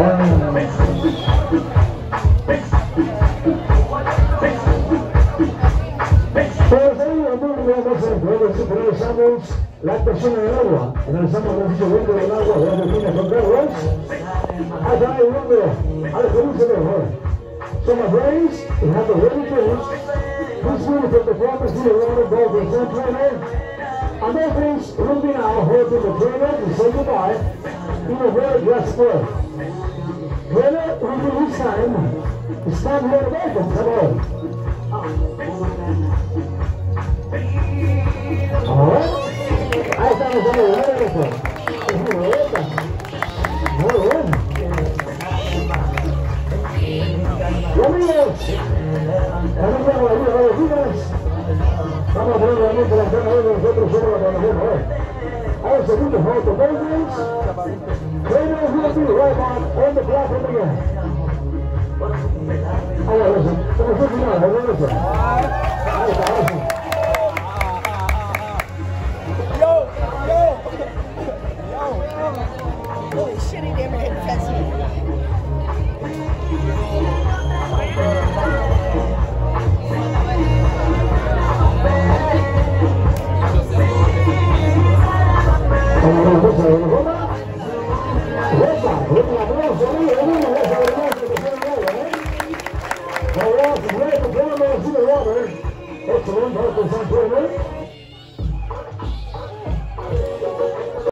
Analizamos la actuación en el agua, analizamos el funcionamiento del agua de las delfines con perros. Allá hay uno al que dice mejor. So my brains, we have the ready things. This beautiful performance here around the Dolphin Sun trainer. And Dolphins will be now holding the trainer to say goodbye in a well-dressed way. Trainer will be this time. It's time here to welcome. Come on. Ahí estamos en el Varadero. Es muy bonita. Muy bueno. Y amigos, también tenemos la vida de los días. Vamos a poner nuevamente la cara de nosotros sobre la plataforma hoy. A ver, segundos, auto Dolphins. Trainers will be right on the platform again. Ahí va, eso. Como fue final, ahí va eso. Ahí está, ahora sí. Holy shit, he never hit fence. Como